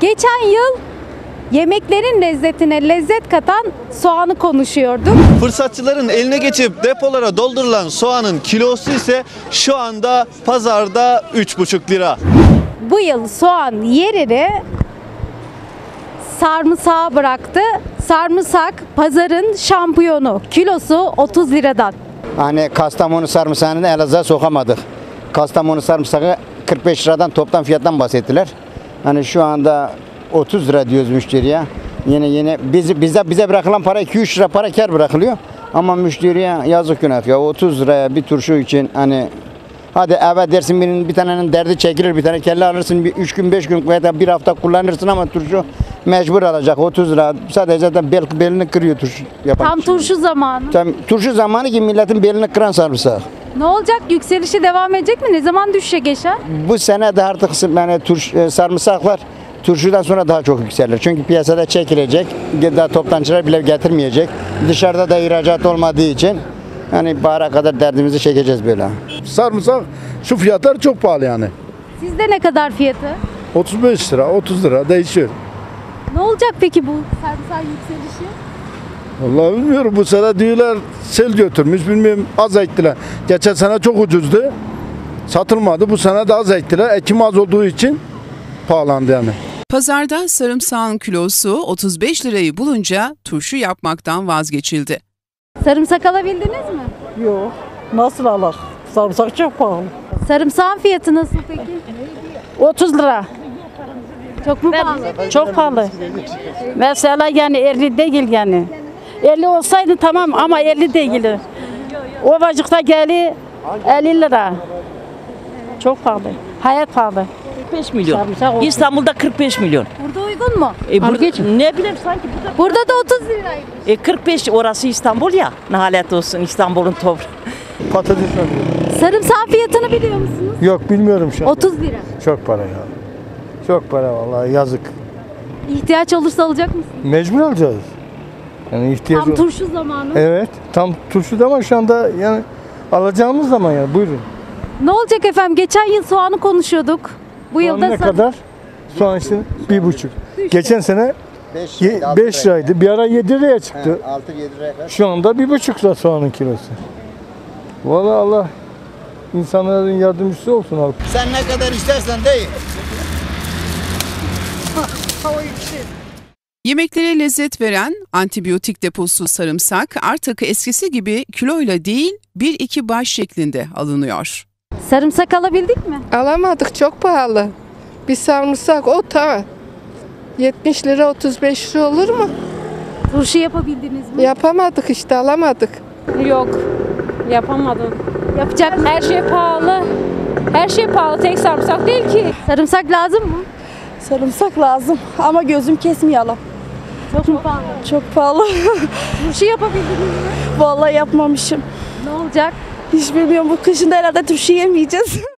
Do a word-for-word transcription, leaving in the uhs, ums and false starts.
Geçen yıl yemeklerin lezzetine lezzet katan soğanı konuşuyorduk. Fırsatçıların eline geçip depolara doldurulan soğanın kilosu ise şu anda pazarda üç buçuk lira. Bu yıl soğan yerini sarımsağa bıraktı. Sarımsak pazarın şampiyonu. Kilosu otuz liradan. Hani Kastamonu sarımsağını Elazığ'a sokamadık. Kastamonu sarımsağı kırk beş liradan toptan fiyattan bahsettiler. Hani şu anda otuz lira diyoruz müşteriye. Yine yine biz, bize bize bırakılan para iki üç lira para kar bırakılıyor. Ama müşteriye yazık günah ya otuz liraya bir turşu için hani hadi eve dersin birinin bir tanenin derdi çekilir, bir tane kelle alırsın, bir üç gün beş gün veya da bir hafta kullanırsın ama turşu mecbur alacak otuz lira. Sadece de bel, belini kırıyor turşu yapan. Tam turşu zamanı. Tam turşu zamanı ki milletin belini kıran sarımsak. Ne olacak? Yükselişi devam edecek mi? Ne zaman düşecek Eşer? Bu sene de artık yani turş, e, sarımsaklar turşudan sonra daha çok yükselir. Çünkü piyasada çekilecek. Daha toptancılar bile getirmeyecek. Dışarıda da ihracat olmadığı için hani bahara kadar derdimizi çekeceğiz böyle. Sarımsak şu fiyatlar çok pahalı yani. Sizde ne kadar fiyatı? otuz beş lira, otuz lira değişiyor. Ne olacak peki bu sarımsak yükselişi? Vallahi bilmiyorum, bu sene diyorlar sel götürmüş, bilmiyorum az ektiler. Geçen sene çok ucuzdu. Satılmadı. Bu sene de az ektiler. Ekim az olduğu için pahalandı yani. Pazarda sarımsağın kilosu otuz beş lirayı bulunca turşu yapmaktan vazgeçildi. Sarımsak alabildiniz mi? Yok. Nasıl alır? Sarımsak çok pahalı. Sarımsağın fiyatı nasıl peki? otuz lira. Çok mu pahalı? Çok pahalı. Mesela yani elli değil yani. elli olsaydı tamam ama elli değil. Ovacıkta geli elli lira. Çok pahalı. Hayat pahalı. kırk beş milyon. Sarımsak olsun. İstanbul'da kırk beş milyon. Burada uygun mu? E burada, ne bileyim sanki burada. Burada da otuz liraydı. E kırk beş orası İstanbul ya. Nalet olsun İstanbul'un toprağı. Patates alıyorum. Sarımsağın fiyatını biliyor musunuz? Yok bilmiyorum şu an. otuz lira. Çok para ya. Çok para vallahi yazık. İhtiyaç olursa alacak mısınız? Mecbur alacağız. Yani ihtiyaç Tam turşu zamanı. Evet. Tam turşuda ama şu anda yani alacağımız zaman yani buyurun. Ne olacak efendim? Geçen yıl soğanı konuşuyorduk. Bu Soğan yılda ne sarı- kadar? Soğan işte bir buçuk. Geçen sene beş beş liraydı. Bir ara yedi liraya çıktı. altı yedi liraya kadar. Şu anda bir buçuk lira soğanın kilosu. Vallahi Allah insanların yardımcısı olsun abi. Sen ne kadar istersen değil. Yemeklere lezzet veren antibiyotik deposu sarımsak artık eskisi gibi kiloyla değil bir iki baş şeklinde alınıyor. Sarımsak alabildik mi? Alamadık, çok pahalı. Bir sarımsak o ta yetmiş lira otuz beş lira olur mu? Turşu yapabildiniz mi? Yapamadık işte, alamadık. Yok, yapamadım. Yapacak mı? Her şey pahalı. Her şey pahalı, tek sarımsak değil ki. Sarımsak lazım mı? Sarımsak lazım ama gözüm kesmeyelim. Çok mu pahalı? Çok pahalı. Turşu yapabildiniz mi? Vallahi yapmamışım. Ne olacak? Hiç bilmiyorum, bu kışında herhalde turşu yemeyeceğiz.